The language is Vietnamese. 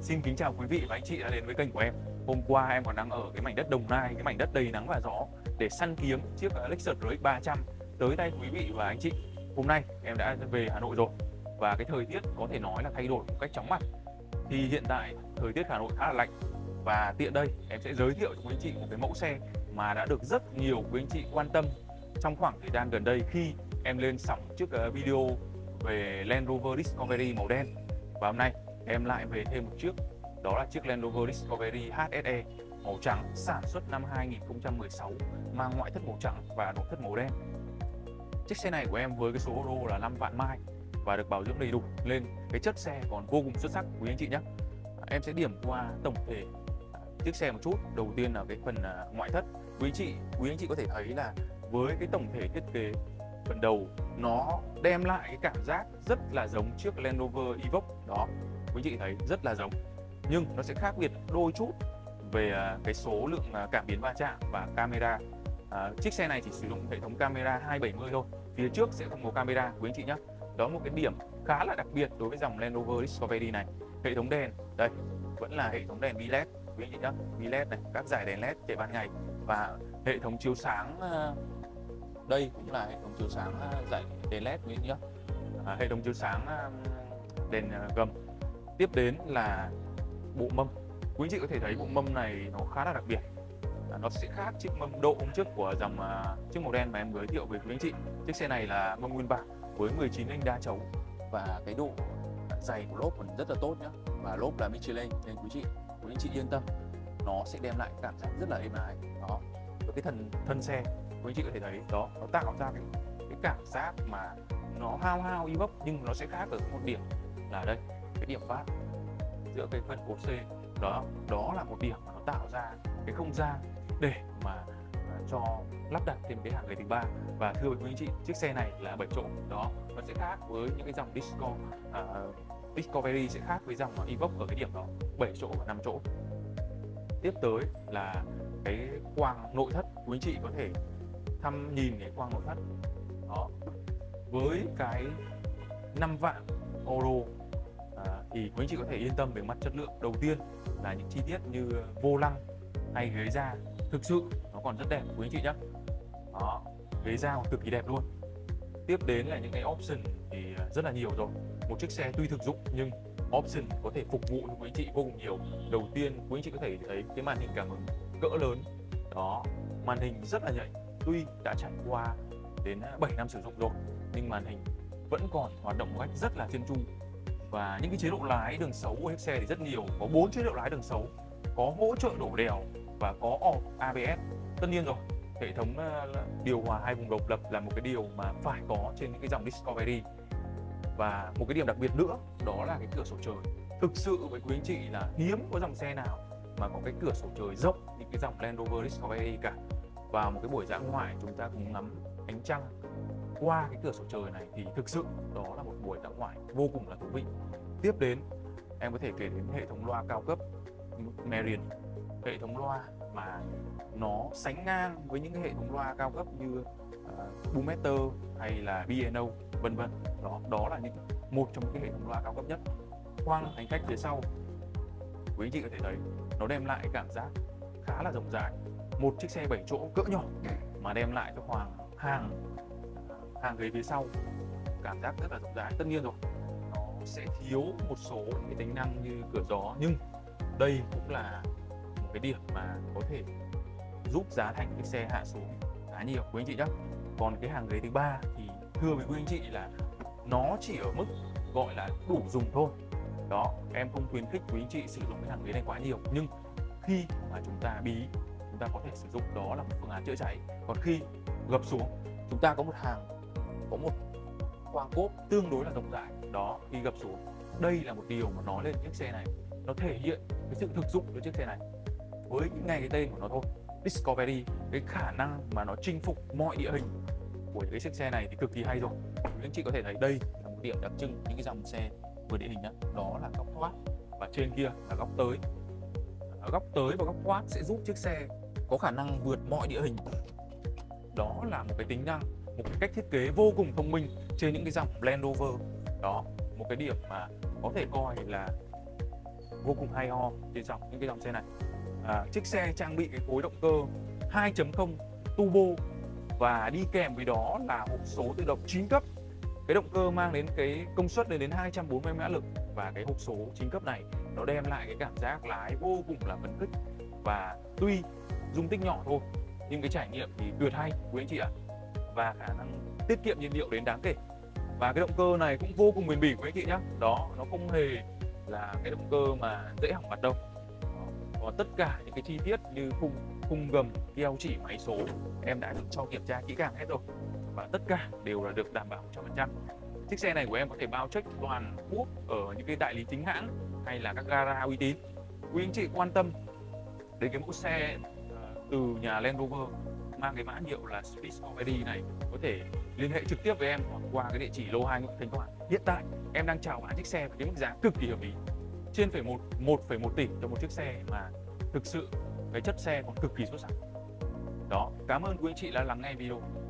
Xin kính chào quý vị và anh chị đã đến với kênh của em. Hôm qua em còn đang ở cái mảnh đất Đồng Nai, cái mảnh đất đầy nắng và gió để săn kiếm chiếc Lexus RX 300 tới tay quý vị và anh chị. Hôm nay em đã về Hà Nội rồi và cái thời tiết có thể nói là thay đổi một cách chóng mặt. Thì hiện tại thời tiết Hà Nội khá là lạnh và tiện đây em sẽ giới thiệu cho quý anh chị một cái mẫu xe mà đã được rất nhiều quý anh chị quan tâm trong khoảng thời gian gần đây khi em lên sóng chiếc video về Land Rover Discovery màu đen. Và hôm nay em lại về thêm một chiếc, đó là chiếc Land Rover Discovery HSE màu trắng, sản xuất năm 2016, mang ngoại thất màu trắng và nội thất màu đen. Chiếc xe này của em với cái số ô tô là 5 vạn mai và được bảo dưỡng đầy đủ, lên cái chất xe còn vô cùng xuất sắc quý anh chị nhé. Em sẽ điểm qua tổng thể chiếc xe một chút. Đầu tiên là cái phần ngoại thất. Quý anh chị có thể thấy là với cái tổng thể thiết kế phần đầu nó đem lại cái cảm giác rất là giống chiếc Land Rover Evoque đó. Quý anh chị thấy rất là giống, nhưng nó sẽ khác biệt đôi chút về cái số lượng cảm biến va chạm và camera. Chiếc xe này chỉ sử dụng hệ thống camera 270 thôi, phía trước sẽ không có camera quý anh chị nhé. Đó là một cái điểm khá là đặc biệt đối với dòng Land Rover Discovery này. Hệ thống đèn đây vẫn là hệ thống đèn bi-led quý anh chị nhé, bi-led này, các dải đèn led chạy ban ngày và hệ thống chiếu sáng đây cũng là hệ thống chiếu sáng dải đèn led quý anh chị nhé. Hệ thống chiếu sáng đèn gầm. Tiếp đến là bộ mâm. Quý anh chị có thể thấy bộ mâm này nó khá là đặc biệt. Nó sẽ khác chiếc mâm độ hôm trước của dòng chiếc màu đen mà em giới thiệu với quý anh chị. Chiếc xe này là mâm nguyên bản với 19 inch đa chấu và cái độ dày của lốp còn rất là tốt nhé. Và lốp là Michelin nên quý anh chị yên tâm, nó sẽ đem lại cảm giác rất là êm ái đó. Và cái thân xe quý anh chị có thể thấy đó, nó tạo ra cái cảm giác mà nó hao Evoque, nhưng nó sẽ khác ở một điểm là đây, cái điểm vát giữa cái phần cột xe đó là một điểm mà nó tạo ra cái không gian để mà cho lắp đặt thêm cái hàng ghế thứ ba. Và thưa với quý anh chị, chiếc xe này là 7 chỗ đó, nó sẽ khác với những cái dòng Discovery sẽ khác với dòng Evoque ở cái điểm đó, 7 chỗ và 5 chỗ. Tiếp tới là cái quang nội thất. Quý anh chị có thể nhìn cái quang nội thất đó, với cái 5 vạn euro thì quý anh chị có thể yên tâm về mặt chất lượng. Đầu tiên là những chi tiết như vô lăng hay ghế da, thực sự nó còn rất đẹp quý anh chị nhé. Đó, ghế da còn cực kỳ đẹp luôn. Tiếp đến là những cái option thì rất là nhiều rồi. Một chiếc xe tuy thực dụng nhưng option có thể phục vụ cho quý anh chị vô cùng nhiều. Đầu tiên quý anh chị có thể thấy cái màn hình cảm ứng cỡ lớn đó, màn hình rất là nhạy. Tuy đã trải qua đến 7 năm sử dụng rồi nhưng màn hình vẫn còn hoạt động một cách rất là trơn tru. Và những cái chế độ lái đường xấu của chiếc xe thì rất nhiều, có 4 chế độ lái đường xấu, có hỗ trợ đổ đèo và có ABS. Tất nhiên rồi, hệ thống điều hòa 2 vùng độc lập là một cái điều mà phải có trên những cái dòng Discovery. Và một cái điểm đặc biệt nữa đó là cái cửa sổ trời. Thực sự với quý anh chị là hiếm có dòng xe nào mà có cái cửa sổ trời rộng như cái dòng Land Rover Discovery cả. Vào một cái buổi dã ngoại chúng ta cùng ngắm ánh trăng qua cái cửa sổ trời này thì thực sự đó là một buổi dã ngoại vô cùng là thú vị. Tiếp đến em có thể kể đến hệ thống loa cao cấp Merion, hệ thống loa mà nó sánh ngang với những cái hệ thống loa cao cấp như Boometer hay là B&O vân vân. Đó là một trong những cái hệ thống loa cao cấp nhất. Khoang hành khách phía sau quý anh chị có thể thấy nó đem lại cảm giác khá là rộng rãi. Một chiếc xe 7 chỗ cỡ nhỏ mà đem lại cho hàng ghế phía sau cảm giác rất là rộng rãi. Tất nhiên rồi, nó sẽ thiếu một số những cái tính năng như cửa gió, nhưng đây cũng là một cái điểm mà có thể giúp giá thành chiếc xe hạ xuống khá nhiều quý anh chị nhé. Còn cái hàng ghế thứ ba thì thưa với quý anh chị là nó chỉ ở mức gọi là đủ dùng thôi đó. Em không khuyến khích quý anh chị sử dụng cái hàng ghế này quá nhiều, nhưng khi mà chúng ta có thể sử dụng đó là một phương án chữa cháy. Còn khi gập xuống chúng ta có một khoang cốp tương đối là rộng rãi đó. Khi gập xuống, đây là một điều mà nói lên chiếc xe này, nó thể hiện cái sự thực dụng của chiếc xe này với ngay cái tên của nó thôi, Discovery. Cái khả năng mà nó chinh phục mọi địa hình của cái chiếc xe này thì cực kỳ hay rồi. Anh chị có thể thấy đây là một điểm đặc trưng những cái dòng xe vừa địa hình đó là góc thoát, và trên kia là góc tới. Góc tới và góc thoát sẽ giúp chiếc xe có khả năng vượt mọi địa hình. Đó là một cái tính năng, một cái cách thiết kế vô cùng thông minh trên những cái dòng Land Rover đó. Một cái điểm mà có thể coi là vô cùng hay ho trên những cái dòng xe này. Chiếc xe trang bị cái khối động cơ 2.0 turbo và đi kèm với đó là hộp số tự động 9 cấp. Cái động cơ mang đến cái công suất lên đến 240 mã lực, và cái hộp số 9 cấp này nó đem lại cái cảm giác lái vô cùng là phấn khích, và tuy dung tích nhỏ thôi nhưng cái trải nghiệm thì tuyệt hay quý anh chị ạ, và khả năng tiết kiệm nhiên liệu đến đáng kể. Và cái động cơ này cũng vô cùng bền bỉ quý anh chị nhé. Đó, nó không hề là cái động cơ mà dễ hỏng mặt đâu. Còn tất cả những cái chi tiết như khung gầm, keo chỉ, máy số em đã được cho kiểm tra kỹ càng hết rồi, và tất cả đều là được đảm bảo 100%. Chiếc xe này của em có thể bao check toàn quốc ở những cái đại lý chính hãng hay là các gara uy tín. Quý anh chị quan tâm đến cái mẫu xe từ nhà Land Rover mang cái mã hiệu là Speed Comedy này, có thể liên hệ trực tiếp với em hoặc qua cái địa chỉ lô 2 Nguyễn Thanh Toàn. Hiện tại em đang chào bán chiếc xe với cái mức giá cực kỳ hợp lý, trên 1,1 tỷ cho một chiếc xe mà thực sự cái chất xe còn cực kỳ xuất sắc. Đó, cảm ơn quý anh chị đã lắng nghe video.